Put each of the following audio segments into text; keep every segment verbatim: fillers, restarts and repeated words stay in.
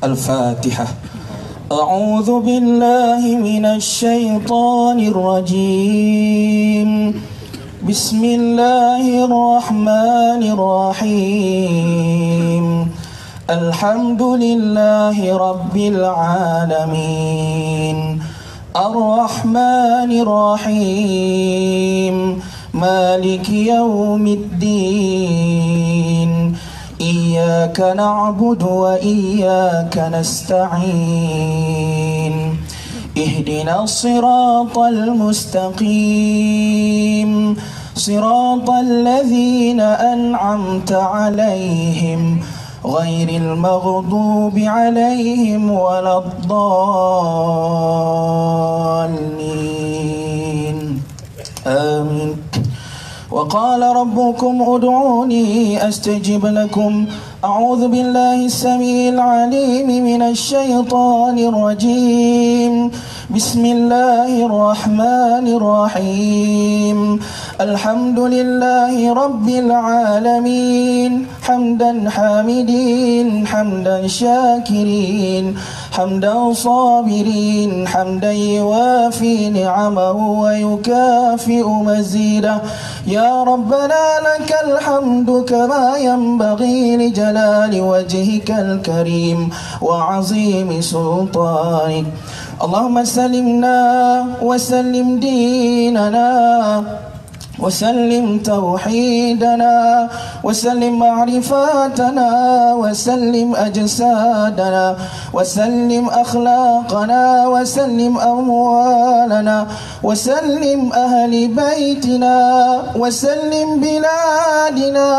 Al-Fatihah. A'udzu billahi minasy syaithanir rajim. Bismillahirrahmanirrahim. Alhamdulillahi rabbil alamin. Ar-Rahmanir Rahim. Maliki yaumiddin. Iyyaka na'budu wa iyyaka nasta'in. Ihdinas siratal mustaqim. Siratal ladzina an'amta 'alaihim ghairil maghdubi 'alaihim waladdallin. Amin. وقال ربكم ادعوني أستجب لكم. أعوذ بالله السميع العليم من الشيطان الرجيم. بسم الله الرحمن الرحيم. الحمد لله رب العالمين. حمدا حامدين حمدا شاكرين حمدا صابرين حمدا يوافي نعمه ويكافئ مزيده. يا ربنا لك الحمد كما ينبغي لجلال وجهك الكريم وعظيم سلطانك. اللهم سلمنا وسلم ديننا وسلم توحيدنا وسلم معرفاتنا وسلم أجسادنا وسلم أخلاقنا وسلم أموالنا وسلم أهل بيتنا وسلم بلادنا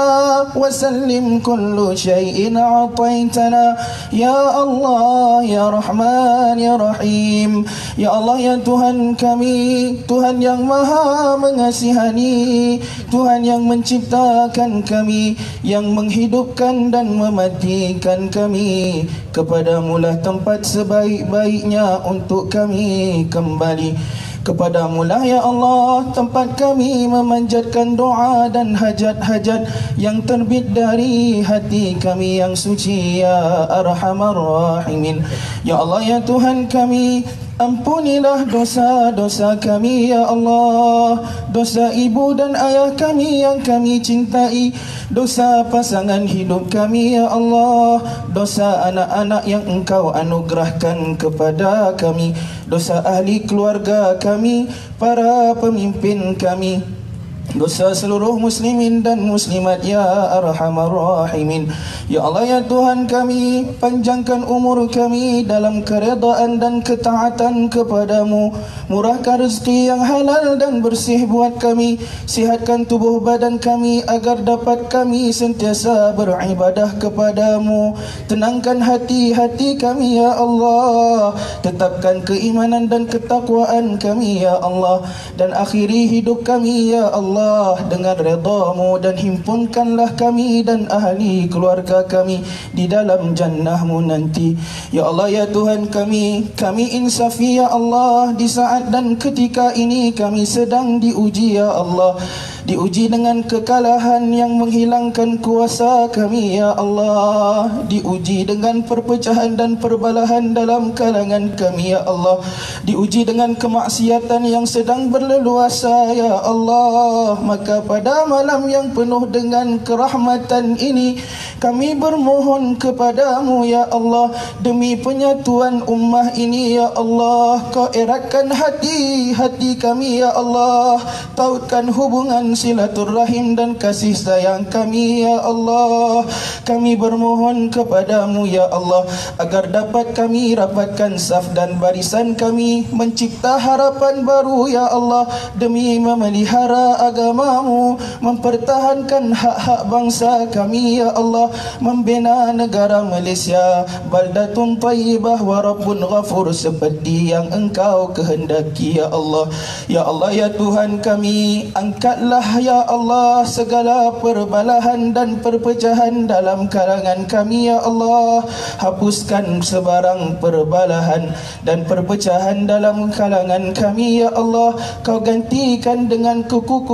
وسلم كل شيء أعطيتنا. يا الله يا رحمن يا رحيم. يا الله يا Tuhan kami, Tuhan yang maha mengasihani, Tuhan yang menciptakan kami, yang menghidupkan dan mematikan kami. Kepadamulah tempat sebaik-baiknya untuk kami kembali. Kepadamulah ya Allah tempat kami memanjatkan doa dan hajat-hajat yang terbit dari hati kami yang suci, ya Arhamar Rahimin. Ya Allah ya Tuhan kami, ampunilah dosa-dosa kami ya Allah. Dosa ibu dan ayah kami yang kami cintai, dosa pasangan hidup kami ya Allah, dosa anak-anak yang Engkau anugerahkan kepada kami, dosa ahli keluarga kami, para pemimpin kami, dosa seluruh muslimin dan muslimat ya Arhamar Rahimin. Ya Allah ya Tuhan kami, panjangkan umur kami dalam keredaan dan ketaatan kepadamu. Murahkan rezeki yang halal dan bersih buat kami. Sihatkan tubuh badan kami agar dapat kami sentiasa beribadah kepadamu. Tenangkan hati-hati kami ya Allah. Tetapkan keimanan dan ketakwaan kami ya Allah. Dan akhiri hidup kami ya Allah dengan redamu, dan himpunkanlah kami dan ahli keluarga kami di dalam jannahmu nanti. Ya Allah ya Tuhan kami, kami insafi ya Allah. Di saat dan ketika ini kami sedang diuji ya Allah. Diuji dengan kekalahan yang menghilangkan kuasa kami ya Allah. Diuji dengan perpecahan dan perbalahan dalam kalangan kami ya Allah. Diuji dengan kemaksiatan yang sedang berleluasa ya Allah. Maka pada malam yang penuh dengan kerahmatan ini, kami bermohon kepadamu ya Allah, demi penyatuan ummah ini ya Allah, Kau eratkan hati-hati kami ya Allah. Tautkan hubungan silaturahim dan kasih sayang kami ya Allah. Kami bermohon kepadamu ya Allah, agar dapat kami rapatkan saf dan barisan kami, mencipta harapan baru ya Allah, demi memelihara agamamu, mempertahankan hak-hak bangsa kami ya Allah, membina negara Malaysia baldatun tayyibah wa rabbun ghafur, seperti yang Engkau kehendaki ya Allah. Ya Allah ya Tuhan kami, angkatlah ya Allah segala perbalahan dan perpecahan dalam kalangan kami ya Allah. Hapuskan sebarang perbalahan dan perpecahan dalam kalangan kami ya Allah. Kau gantikan dengan kukuh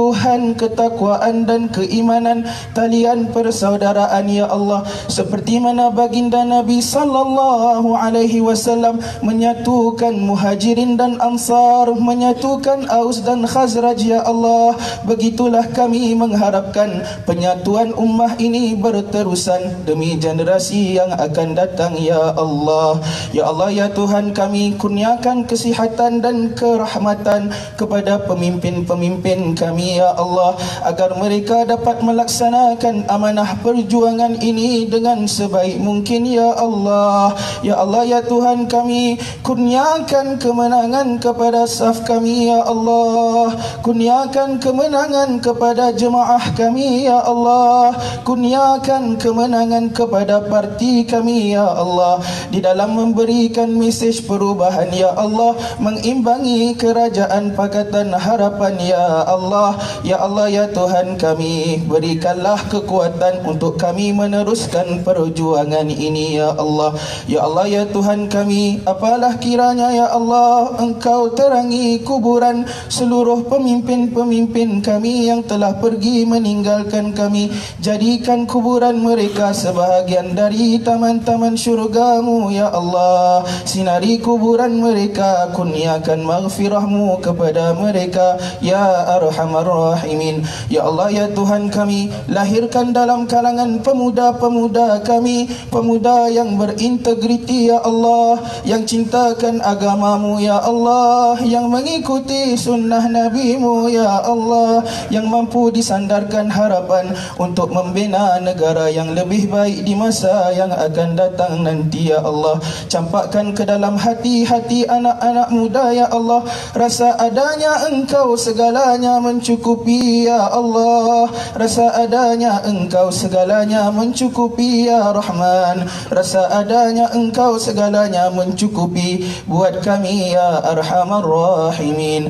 keteguhan, ketakwaan dan keimanan, talian persaudaraan ya Allah, seperti mana baginda Nabi sallallahu alaihi wasallam menyatukan Muhajirin dan Ansar, menyatukan Aus dan Khazraj ya Allah. Begitulah kami mengharapkan penyatuan ummah ini berterusan demi generasi yang akan datang ya Allah. Ya Allah ya Tuhan kami, kurniakan kesihatan dan kerahmatan kepada pemimpin-pemimpin kami ya Allah, agar mereka dapat melaksanakan amanah perjuangan ini dengan sebaik mungkin ya Allah. Ya Allah ya Tuhan kami, kurniakan kemenangan kepada saf kami ya Allah, kurniakan kemenangan kepada jemaah kami ya Allah, kurniakan kemenangan kepada parti kami ya Allah, di dalam memberikan mesej perubahan ya Allah, mengimbangi kerajaan Pakatan Harapan ya Allah. Ya Allah ya Tuhan kami, berikanlah kekuatan untuk kami meneruskan perjuangan ini ya Allah. Ya Allah ya Tuhan kami, apalah kiranya ya Allah Engkau terangi kuburan seluruh pemimpin-pemimpin kami yang telah pergi meninggalkan kami, jadikan kuburan mereka sebahagian dari taman-taman syurga-Mu ya Allah. Sinari kuburan mereka, kurniakan maghfirah-Mu kepada mereka ya Arhamar Rahimin. Ya Allah ya Tuhan kami, lahirkan dalam kalangan pemuda-pemuda kami, pemuda yang berintegriti ya Allah, yang cintakan agama-Mu ya Allah, yang mengikuti sunnah Nabi-Mu ya Allah, yang mampu disandarkan harapan untuk membina negara yang lebih baik di masa yang akan datang nanti ya Allah. Campakkan ke dalam hati-hati anak-anak muda ya Allah, rasa adanya Engkau segalanya mencukupi ya Allah, rasa adanya Engkau segalanya mencukupi ya Rahman, rasa adanya Engkau segalanya mencukupi buat kami ya Arhamar Rahimin.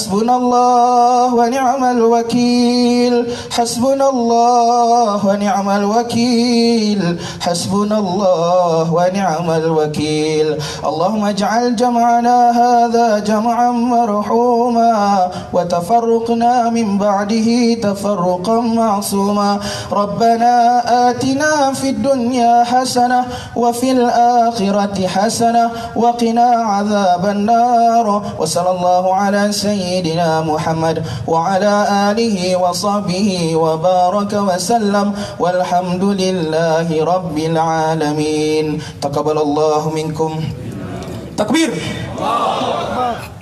Hasbunallah wa ni'mal wakil, hasbunallah wa ni'mal wakil, hasbunallah wa ni'mal wakil. Allahumma ij'al jam'ana hadha jam'an marhuma wa tafarruqna min ba'dihi tafarruqan ma'suma. Rabbana atina fid dunya hasanah wa fil akhirati hasanah wa qina adzaban nar. Wa sallallahu ala sayyidina Muhammad wa ala alihi wa sahbihi wa baraka wa sallam, walhamdulillahi rabbil alamin. Taqabbalallahu minkum. Takbir. Allah.